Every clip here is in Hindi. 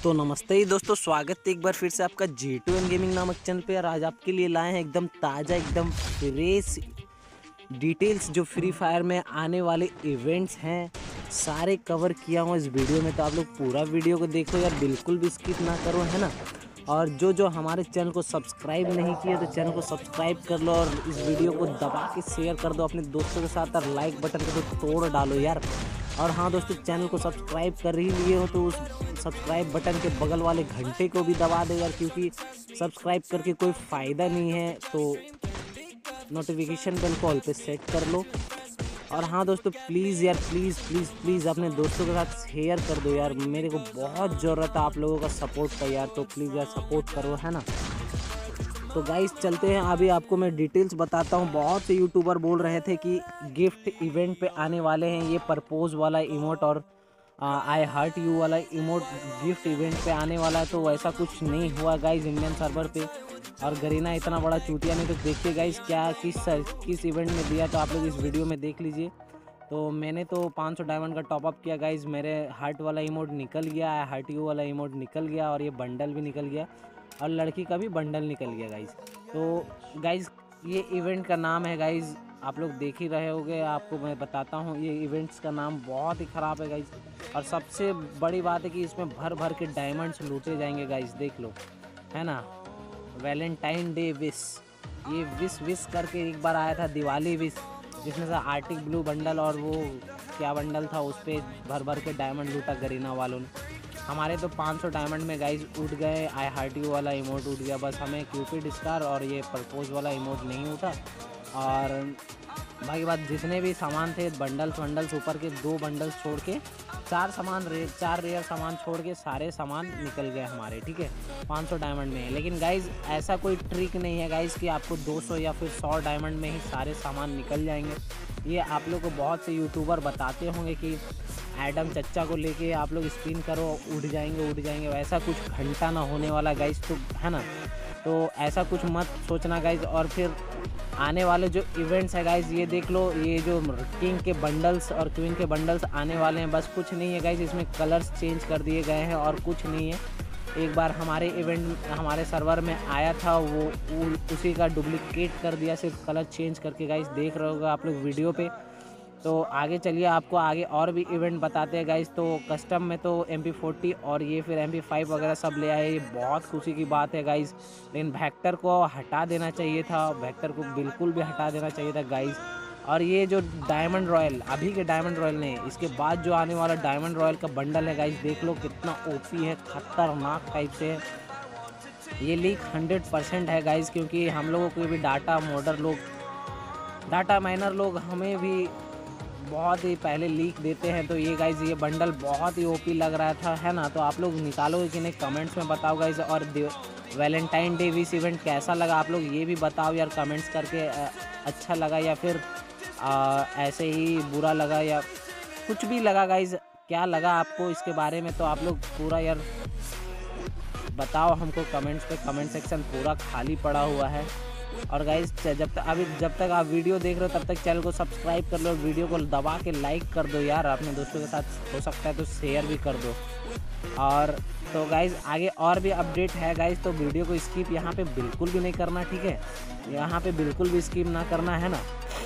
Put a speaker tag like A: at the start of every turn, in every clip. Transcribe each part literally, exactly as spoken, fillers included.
A: तो नमस्ते ही दोस्तों, स्वागत है एक बार फिर से आपका जी टू एन गेमिंग नामक चैनल पे। और आज आपके लिए लाए हैं एकदम ताज़ा, एकदम फ्रेश डिटेल्स जो फ्री फायर में आने वाले इवेंट्स हैं, सारे कवर किया हूँ इस वीडियो में। तो आप लोग पूरा वीडियो को देखो यार, बिल्कुल भी स्किप ना करो, है ना। और जो जो हमारे चैनल को सब्सक्राइब नहीं किया तो चैनल को सब्सक्राइब कर लो और इस वीडियो को दबा के शेयर कर दो अपने दोस्तों के साथ। और लाइक बटन को तो तोड़ डालो यार। और हाँ दोस्तों, चैनल को सब्सक्राइब कर ही लिए हो तो उस सब्सक्राइब बटन के बगल वाले घंटे को भी दबा दो यार, क्योंकि सब्सक्राइब करके कोई फ़ायदा नहीं है। तो नोटिफिकेशन बेल को ऑल पे सेट कर लो। और हाँ दोस्तों, प्लीज़ यार, प्लीज़ प्लीज़ प्लीज़ अपने दोस्तों के साथ शेयर कर दो यार। मेरे को बहुत ज़रूरत है आप लोगों का सपोर्ट का यार, तो प्लीज़ यार सपोर्ट करो, है ना। तो गाइस चलते हैं, अभी आपको मैं डिटेल्स बताता हूँ। बहुत से यूट्यूबर बोल रहे थे कि गिफ्ट इवेंट पे आने वाले हैं ये परपोज वाला इमोट और आई हार्ट यू वाला इमोट गिफ्ट इवेंट पे आने वाला है। तो वैसा कुछ नहीं हुआ गाइस इंडियन सर्वर पे। और गरीना इतना बड़ा चूतिया नहीं। तो देखिए गाइस क्या किस किस इवेंट में दिया, तो आप लोग इस वीडियो में देख लीजिए। तो मैंने तो पाँच सौ डायमंड का टॉपअप किया गाइस, मेरे हार्ट वाला इमोट निकल गया, आई हार्ट यू वाला इमोट निकल गया, और ये बंडल भी निकल गया, और लड़की का भी बंडल निकल गया गाइस। तो गाइस ये इवेंट का नाम है गाइस, आप लोग देख ही रहे होगे, आपको मैं बताता हूँ। ये इवेंट्स का नाम बहुत ही ख़राब है गाइस। और सबसे बड़ी बात है कि इसमें भर भर के डायमंड्स लूटे जाएंगे गाइस, देख लो, है ना। वैलेंटाइन डे विश, ये विश विश करके एक बार आया था दिवाली विश, जिसमें से आर्टिक ब्लू बंडल और वो क्या बंडल था, उस पर भर भर के डायमंड लूटा गरीना वालों ने। हमारे तो पाँच सौ डायमंड में गाइस उठ गए, आई हार्ट यू वाला इमोट उठ गया, बस हमें क्यूपिड स्टार और ये प्रपोज वाला इमोट नहीं उठा। और बाकी बात, जितने भी सामान थे बंडल्स वंडल्स ऊपर के दो बंडल्स छोड़ के चार सामान रे चार रेयर सामान छोड़ के सारे सामान निकल गए हमारे, ठीक है, पाँच सौ डायमंड में। लेकिन गाइस ऐसा कोई ट्रिक नहीं है गाइस कि आपको दो सौ या फिर सौ डायमंड में ही सारे सामान निकल जाएंगे। ये आप लोग को बहुत से यूट्यूबर बताते होंगे कि एडम चच्चा को लेके आप लोग स्पिन करो उड़ जाएंगे उड़ जाएंगे, वैसा कुछ घंटा ना होने वाला गाइस, तो है ना। तो ऐसा कुछ मत सोचना गाइस। और फिर आने वाले जो इवेंट्स है गाइस, ये देख लो, ये जो किंग के बंडल्स और क्वीन के बंडल्स आने वाले हैं, बस कुछ नहीं है गाइस, इसमें कलर्स चेंज कर दिए गए हैं और कुछ नहीं है। एक बार हमारे इवेंट हमारे सर्वर में आया था, वो उसी का डुप्लीकेट कर दिया, सिर्फ कलर चेंज करके गाइस, देख रहे होगा आप लोग वीडियो पे। तो आगे चलिए, आपको आगे और भी इवेंट बताते हैं गाइस। तो कस्टम में तो एम पी फोर्टी और ये फिर एम पी फाइव वगैरह सब ले आए, ये बहुत खुशी की बात है गाइस। लेकिन वेक्टर को हटा देना चाहिए था, वेक्टर को बिल्कुल भी हटा देना चाहिए था गाइस। और ये जो डायमंड रॉयल, अभी के डायमंड रॉयल ने, इसके बाद जो आने वाला डायमंड रॉयल का बंडल है गाइस, देख लो कितना ओपी है, खतरनाक टाइप से है। ये लीक हंड्रेड परसेंट है गाइस, क्योंकि हम लोगों को भी डाटा मॉडर लोग, डाटा माइनर लोग हमें भी बहुत ही पहले लीक देते हैं। तो ये गाइज ये बंडल बहुत ही ओपी लग रहा था, है ना। तो आप लोग निकालोगे कि नहीं, कमेंट्स में बताओ गाइज। और वैलेंटाइन डे विश इवेंट कैसा लगा आप लोग ये भी बताओ यार कमेंट्स करके। अच्छा लगा या फिर आ, ऐसे ही बुरा लगा या कुछ भी लगा गाइज, क्या लगा आपको इसके बारे में, तो आप लोग पूरा यार बताओ हमको कमेंट्स पे। कमेंट सेक्शन पूरा खाली पड़ा हुआ है। और गाइस जब तक अभी जब तक आप वीडियो देख रहे हो तब तक चैनल को सब्सक्राइब कर लो, वीडियो को दबा के लाइक कर दो यार, अपने दोस्तों के साथ हो सकता है तो शेयर भी कर दो। और तो गाइस आगे और भी अपडेट है गाइस, तो वीडियो को स्किप यहाँ पे बिल्कुल भी नहीं करना, ठीक है, यहाँ पे बिल्कुल भी स्किप ना करना, है ना।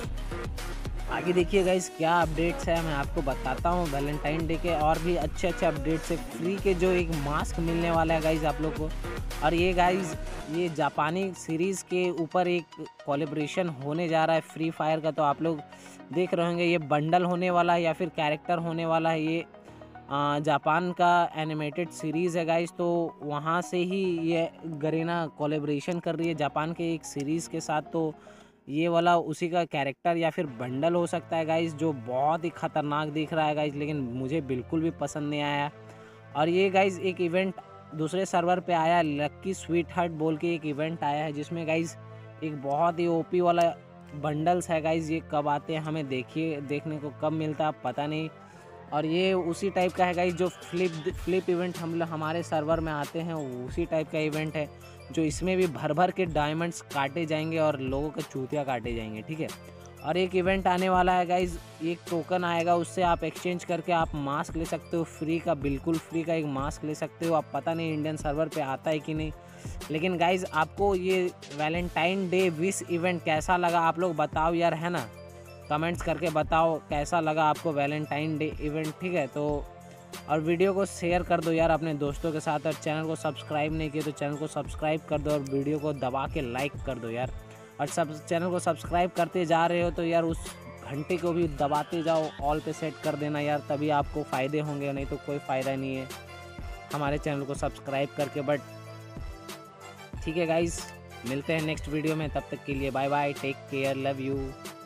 A: आगे देखिए गाइस क्या अपडेट्स है, मैं आपको बताता हूँ। वैलेंटाइन डे के और भी अच्छे अच्छे अपडेट्स है। फ्री के जो एक मास्क मिलने वाला है गाइस आप लोग को। और ये गाइस ये जापानी सीरीज़ के ऊपर एक कोलैबोरेशन होने जा रहा है फ्री फायर का। तो आप लोग देख रहे होंगे ये बंडल होने वाला है या फिर कैरेक्टर होने वाला है। ये जापान का एनिमेटेड सीरीज़ है गाइस, तो वहाँ से ही ये गरीना कोलैबोरेशन कर रही है जापान के एक सीरीज़ के साथ। तो ये वाला उसी का कैरेक्टर या फिर बंडल हो सकता है गाइस, जो बहुत ही ख़तरनाक दिख रहा है गाइस, लेकिन मुझे बिल्कुल भी पसंद नहीं आया। और ये गाइस एक इवेंट दूसरे सर्वर पे आया, लक्की स्वीट हार्ट बोल के एक इवेंट आया है, जिसमें गाइस एक बहुत ही ओपी वाला बंडल्स है गाइस। ये कब आते हैं हमें देखिए देखने को कब मिलता है पता नहीं। और ये उसी टाइप का है गाइस जो फ्लिप फ्लिप इवेंट हम हमारे सर्वर में आते हैं, उसी टाइप का इवेंट है, जो इसमें भी भर भर के डायमंड्स काटे जाएंगे और लोगों के चूतिया काटे जाएंगे, ठीक है। और एक इवेंट आने वाला है गाइज, एक टोकन आएगा, उससे आप एक्सचेंज करके आप मास्क ले सकते हो फ्री का, बिल्कुल फ्री का एक मास्क ले सकते हो। आप पता नहीं इंडियन सर्वर पे आता है कि नहीं, लेकिन गाइज आपको ये वैलेंटाइन डे विश इवेंट कैसा लगा आप लोग बताओ यार, है ना, कमेंट्स करके बताओ कैसा लगा आपको वैलेंटाइन डे इवेंट, ठीक है। तो और वीडियो को शेयर कर दो यार अपने दोस्तों के साथ, और चैनल को सब्सक्राइब नहीं किया तो चैनल को सब्सक्राइब कर दो और वीडियो को दबा के लाइक कर दो यार। और सब चैनल को सब्सक्राइब करते जा रहे हो तो यार उस घंटे को भी दबाते जाओ, ऑल पे सेट कर देना यार, तभी आपको फ़ायदे होंगे, नहीं तो कोई फ़ायदा नहीं है हमारे चैनल को सब्सक्राइब करके। बट ठीक है गाइस, मिलते हैं नेक्स्ट वीडियो में, तब तक के लिए bye bye, take care, love you.